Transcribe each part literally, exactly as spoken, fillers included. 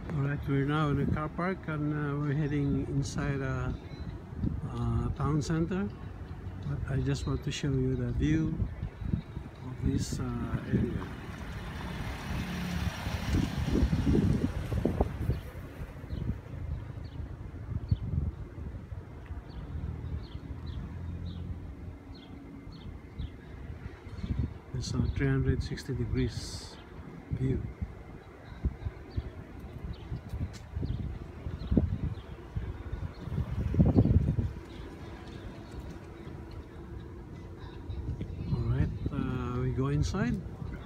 Alright, we're now in the car park and uh, we're heading inside a, a town center. But I just want to show you the view of this uh, area. It's a three hundred sixty degrees view. Alright, uh, we go inside.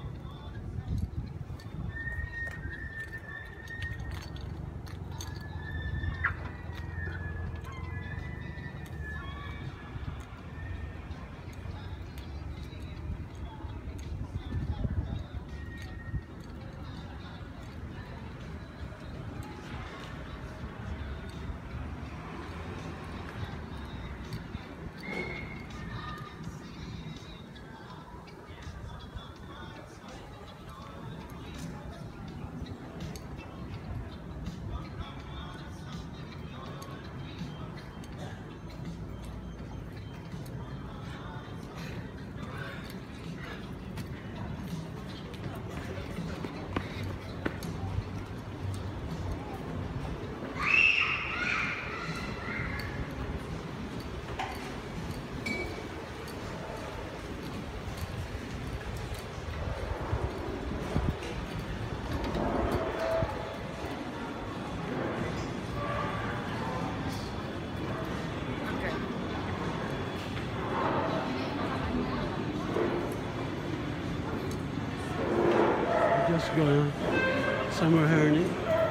Just going summer journey.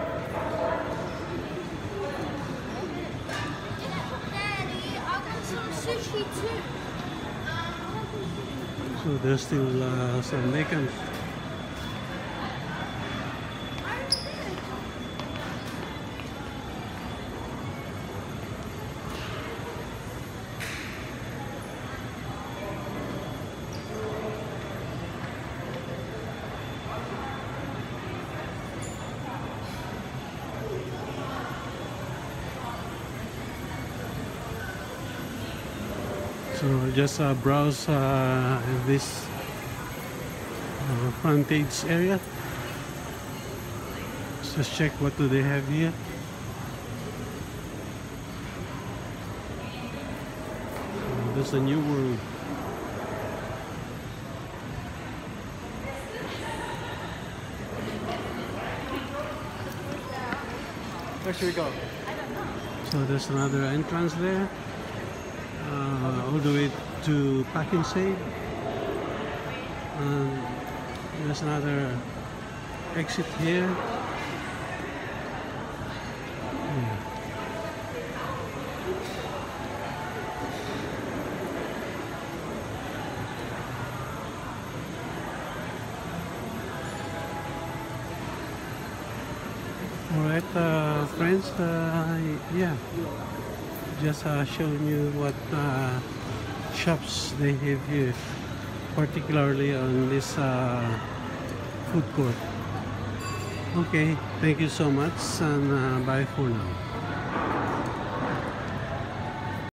Daddy, I want some sushi too. So there's still uh, some vacant. So just uh, browse uh, this uh, frontage area. Let's just check what do they have here. Oh, there's a new world. Where should we go? So there's another entrance there. Uh, all the way to Pack and Save, and there's another exit here. Yeah. All right, uh, friends. Uh, yeah. Just uh, showing you what uh, shops they have here, particularly on this uh, food court. Okay, thank you so much, and uh, bye for now.